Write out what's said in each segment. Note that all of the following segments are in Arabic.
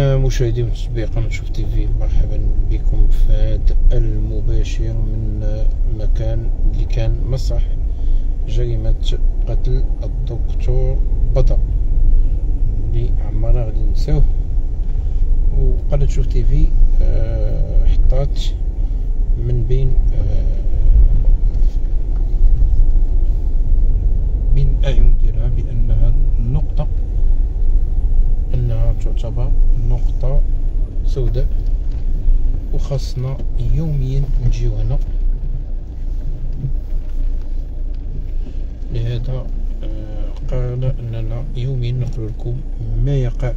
إذن مشاهدي ومتابعي قناة شوف تيفي، مرحبا بكم في هذا المباشر من مكان اللي كان مسرح جريمة قتل الدكتور بدر اللي عمرنا غادي ننساوه. وقناة شوف تيفي حطات من بين الأعين ديالها بأن هذه النقطة أنها تعتبر نقطة سوداء، وخاصنا يوميا نجيو هنا. لهذا قررنا أننا يوميا نقول لكم ما يقع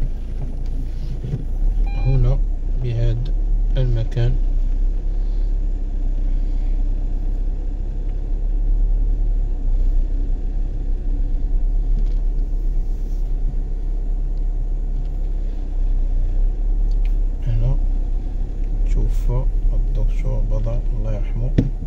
هنا بهذا المكان. هنا تشوف الدكتور بدر الله يرحمه،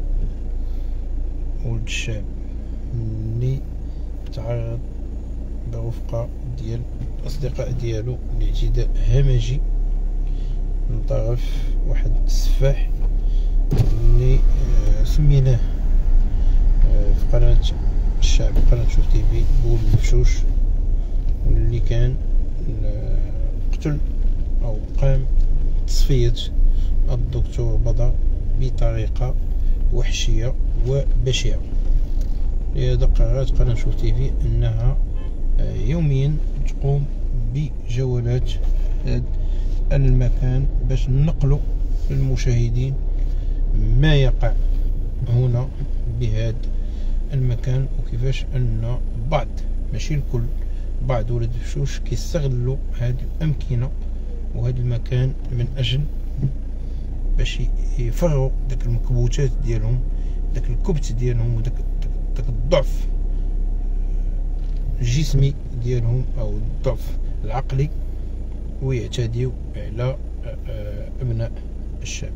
ولد الشعب اللي تعرض برفقة ديال الأصدقاء ديالو لاعتداء همجي من طرف واحد السفاح اللي سميناه في قناة الشعب، قناة شوف تيفي، بول الفشوش، واللي كان قتل أو قام تصفية الدكتور بدر بطريقة وحشية وبشعة. لهذا قررت قناة شوف تيفي أنها يوميا تقوم بجولات هذا المكان باش نقلوا للمشاهدين ما يقع هنا بهذا المكان، وكيفاش أن بعض، ماشي الكل، بعض ولاد الفشوش كيستغلوا هذه الأمكنة وهذا المكان من أجل باش يفرغوا داك المكبوتات ديالهم، داك الكبت ديالهم، وداك الضعف الجسمي ديالهم او الضعف العقلي، ويعتديوا على ابناء الشعب.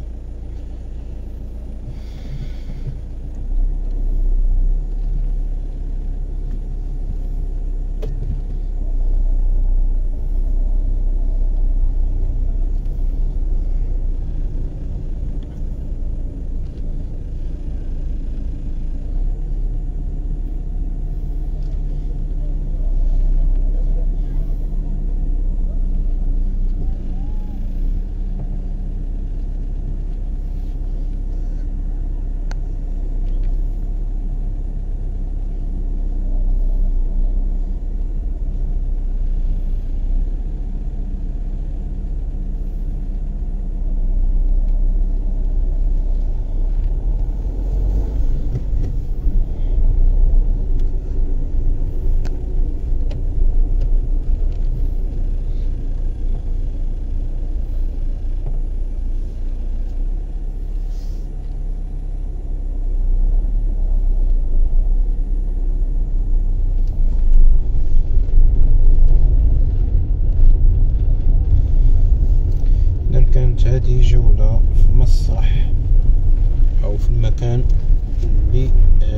كانت هذه جولة في مسرح أو في المكان اللي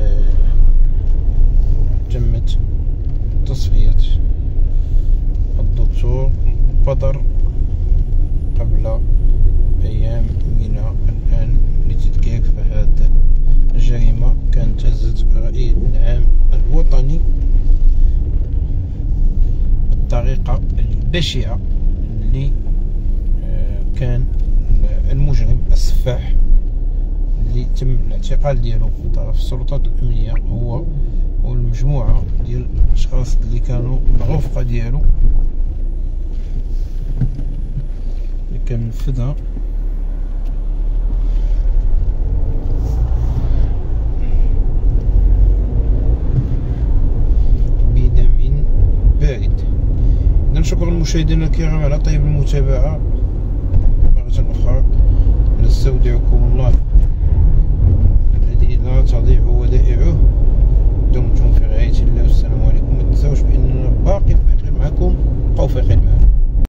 تمت تصفية الدكتور بدر قبل أيام من الآن لتدقيق في هذه الجريمة. كانت هزت الرأي العام الوطني بالطريقة البشعة اللي كان المجرم السفاح اللي تم الاعتقال ديالو من طرف السلطات الأمنية، هو والمجموعة ديال الأشخاص اللي كانوا الرفقة ديالو اللي كان نفذها بدم بارد. نشكر المشاهدين الكرام على طيب المتابعة. مرة أخرى نستودعكم الله الذي لا تضيع ودائعه. دمتم في رعاية الله، والسلام عليكم. ما تنساوش بأننا باقي معكم، بقاو فايقين معنا.